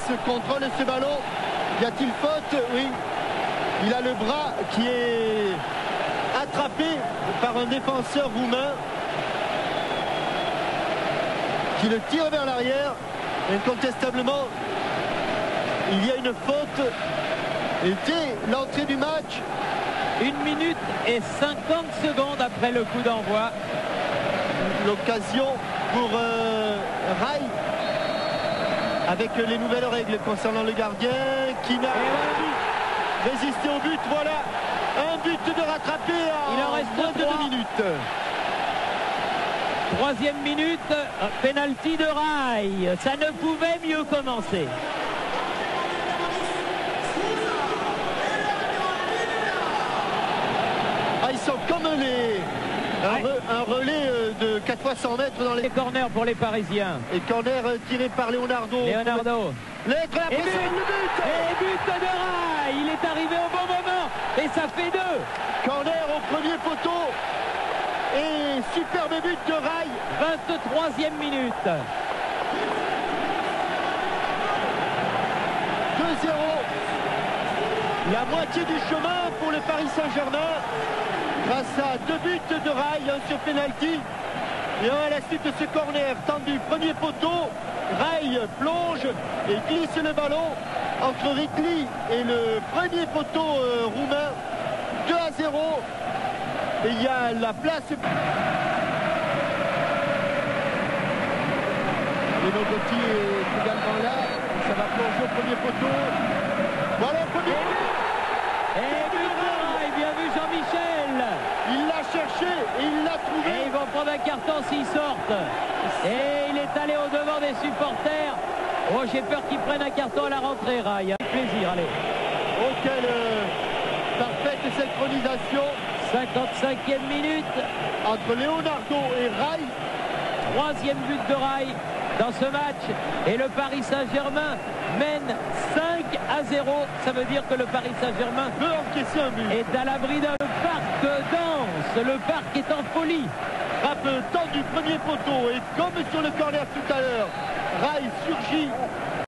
contrôle ce ballon. Y a-t-il faute? Oui. Il a le bras qui est attrapé par un défenseur roumain qui le tire vers l'arrière. Incontestablement, il y a une faute. Et dès l'entrée du match, 1 minute et 50 secondes après le coup d'envoi. l'occasion pour Rai, avec les nouvelles règles concernant le gardien qui n'a pas résisté au but. Voilà un but de rattrapé Il en en reste moins de 3. 2 minutes. 3e minute, penalty de Rai. Ça ne pouvait mieux commencer. Ah, ils sont comme un relais de 4 fois 100 mètres dans les Corner pour les Parisiens. et corner tiré par Leonardo. Leonardo. L'être la Et pression, le but. Et but de Rai. Il est arrivé au bon moment. Et ça fait 2. Corner au premier poteau. Et superbe but de Rai. 23e minute. 2-0. La moitié du chemin pour le Paris Saint-Germain grâce à 2 buts de Rai, un sur penalty et un à la suite de ce corner tendu premier poteau. Rai plonge et glisse le ballon entre Rikli et le premier poteau roumain. 2-0 et il y a la place. Leno Gotti est également là, ça va plonger au premier poteau. Voilà le premier but. Et but de Rai. Bien vu Jean-Michel. Il l'a cherché et il l'a trouvé. Et ils vont prendre un carton s'ils sortent. Et il est allé au devant des supporters. Oh, j'ai peur qu'ils prennent un carton à la rentrée, Rai. Avec plaisir, allez. Oh, quelle parfaite synchronisation 55e minute. entre Leonardo et Rai. 3e but de Rai dans ce match. Et le Paris Saint-Germain mène 5-0. Ça veut dire que le Paris Saint-Germain Peut encaisser un but. est à l'abri d'un parc danse. Le parc est en folie. Frappe tendu premier poteau et comme sur le corner tout à l'heure, Rai surgit